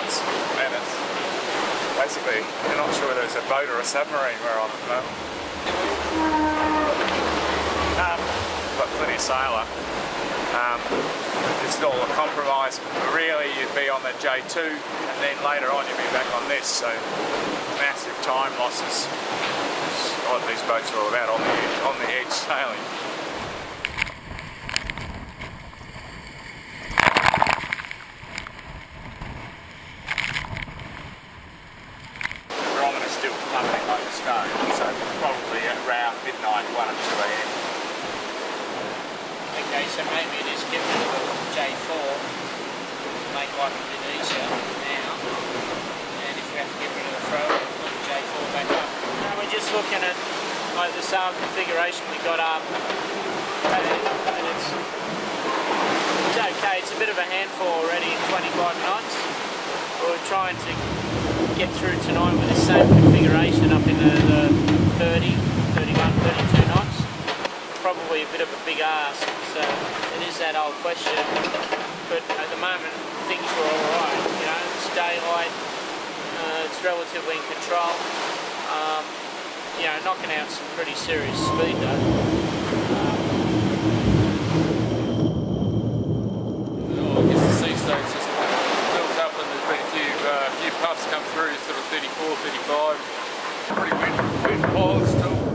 knots, and it's basically, you're not sure whether it's a boat or a submarine we're on at the moment. Got plenty of sailor. It's all a compromise. Really, you'd be on the J2, and then later on you'd be back on this. So massive time losses. That's what these boats are all about, on the edge sailing. The barometer's still pumping like a stone, so probably around midnight, 1 or 2 AM. Okay, so maybe it is get rid of the J4 to make life a bit easier now, and if we have to get rid of the throw, we'll put the J4 back up. Now we're just looking at like the sail configuration we got up, and it's okay. It's a bit of a handful already at 25 knots. We're trying to get through tonight with the same configuration up into the 30, 31, 32 knots. Probably a bit of a big ask, so it is that old question, but at the moment things are alright, you know, it's daylight, it's relatively in control, you know, knocking out some pretty serious speed though. I guess the sea state's just built up and there's been a few puffs come through, sort of 34, 35, pretty wet, wild still.